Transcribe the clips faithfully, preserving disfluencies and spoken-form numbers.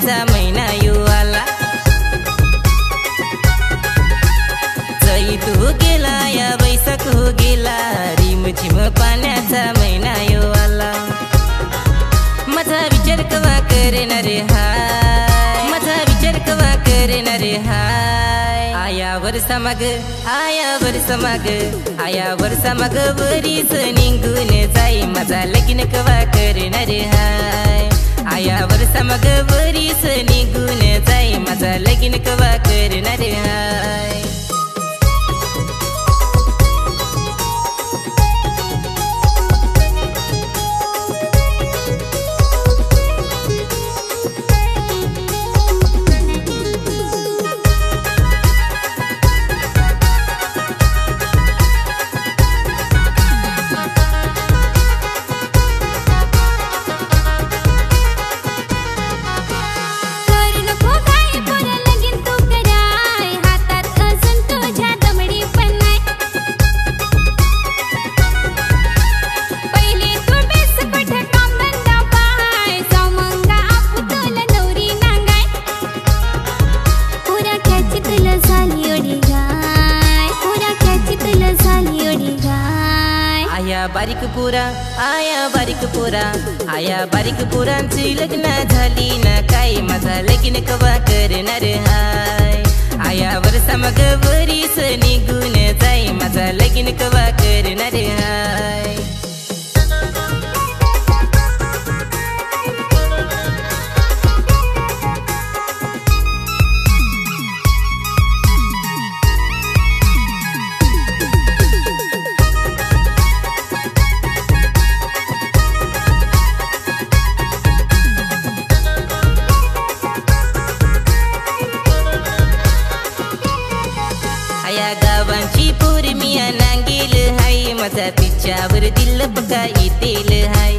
पाण्याचा महिना येऊ आला. चैत हो गेला या बैसाख हो गेला, रिमझिम पाण्याचा महिना येऊ आला. माझा विचार कवा करणार हाय, माझा विचार कवा करणार हाय. आया वर्षा माग आया वर्षा माग आया वर्षा माग वरीच निघून जाई, माझा लगीन कवा करणार हाय. आया वर्षा माग वरीच निघून जाई, माझा लगीन कवा करणार हाय. आया बारीक पोरा आया बारीक पोरा आया बारीक पोरांची लग्न झाली ना काय, माझा लगीन कवा करणार हाय. आया वर्षा मग वरीस निघून जाई, माझा लगीन कवा करणार हाय. आया गावांची पोर मिया नांगेल हाय, माझा तिच्यावर दिल बघा येतील हाय.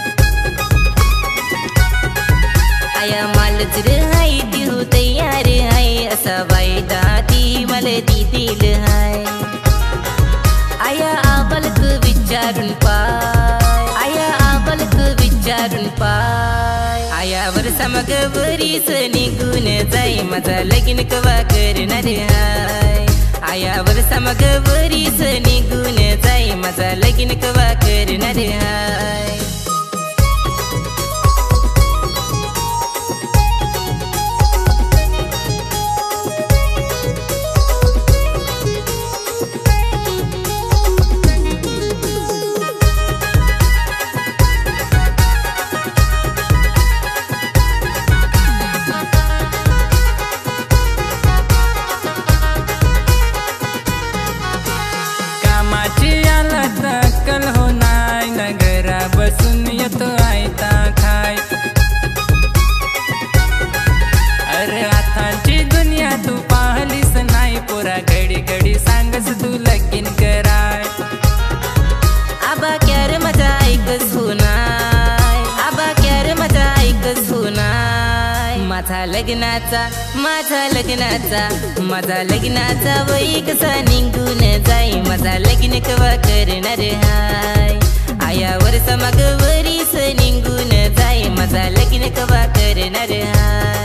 आया मालच हाय ती हो तयार हाय, असा वायदा ती मला दिल हाय. आया आबालक विचारून पाय, आया आबालक विचारून पाय. आया वर्षा मग वरीस निघून जाई, माझा लगीन कवा करणार हाय. आया वर्षा मग वरीस निघून जाई, माझा लगीन कवा करणार हाय. कल हो नाय नगरा बसून येतो आयता खाय. अरे आताची दुनिया तू पाहलीस नाही, पोरा घडी घडी सांगस तू लगीन कराय. आबा क्यार माझा ऐकस होनाय, आबा क्यार माझा ऐकस होनाय. माझा लग्नाचा माझा लग्नाचा माझा लग्नाचा वय कसा निघून जाई, माझा लगीन कवा करणार हाय. आया वर्षा माग वरीस निघून जाई, माझा लगीन कवा करणार हाय.